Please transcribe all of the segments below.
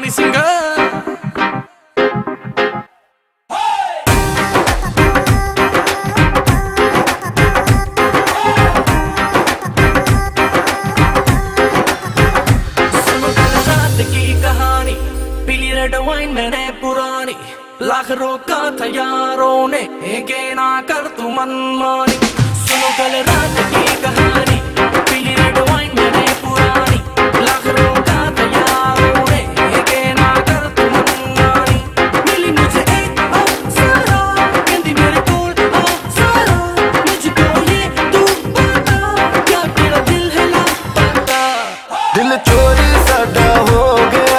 Party singer. पीली red wine मैंने पुरानी, लाख रोका था यारों ने, के ना कर तू मनमानी। सुनो कल रात की कहानी, पीली रेड वाइन मैंने पुरानी, लाख रोका था यारों ने, के ना कर तू मनमानी। मिली मुझे एक अप्सरा, कहती मेरे कोल अप्सरा, मुझको ये तू बता, क्या तेरा दिल है लापता। दिल चोरी साडा हो गया,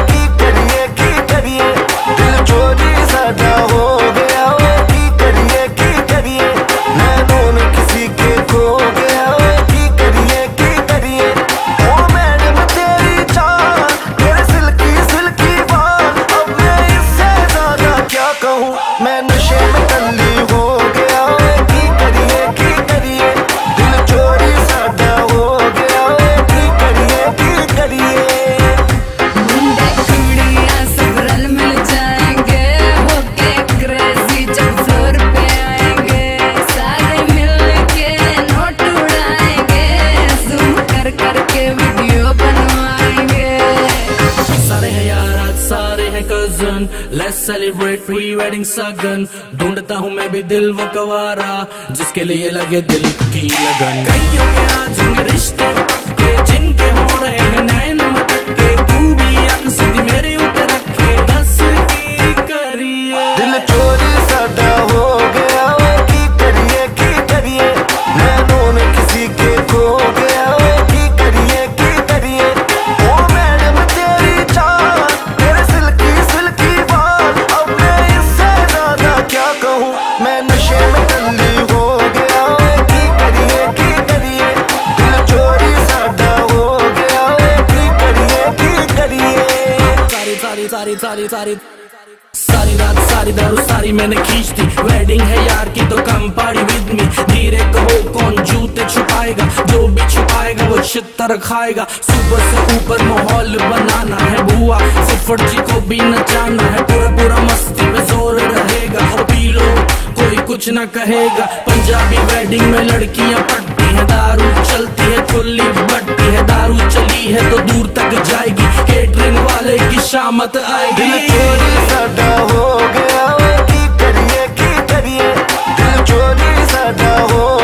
मैं नशे में टल्ली हो गया, की करिए दिल चोरी साडा हो गया, की करिए मुंडे कुड़ियां सब रल मिल जाएंगे, होके क्रेजी जब फ्लोर पे आएंगे, सारे मिल के नोट उड़ाएंगे, जूम कर करके वीडियो बनवाएंगे। सारे हैं यार आज सारे हैं cousin, let's celebrate pre wedding सगन। ढूंढता हूँ मैं भी दिल वो कवारा, जिसके लिए लगे दिल की लगन। कईयों के आज रिश्ते के, जिनके हो रहे हैं नैन मटके, तू भी अन सीधी मेरे ऊपर रखे, दस की करिए। दिल चोरी साडा हो गया, की करिए नैनों में किसी के खो गया, की करिए ओ मैडम तेरी चाल, तेरे सिल्की बाल, अब मैं इससे ज्यादा क्या कहूँ, मैं नशे में टल्ली हो गया, की करिए दिल चोरी साडा हो गया, की करिए। सारी रात सारी दारू सारी मैंने खींच दी, वेडिंग है यार की तो कम पार्टी विद मी। धीरे कहो कौन जूते छुपाएगा, जो भी छुपाएगा वो छितर खाएगा। सुबह से ऊपर माहौल बनाना है बुआ, फुफड़ जी को भी नचाना है, पूरा मस्ती में जोर रहेगा। और पी लो कोई कुछ न कहेगा, पंजाबी वेडिंग में लड़कियां पटती है, दारू चलती है खुली बट्टी है, दारू चली है तो दूर तक जाएगी, केटरिंग वाले की शामत आएगी। दिल चोरी साडा हो गया, की करिए दिल चोरी साडा हो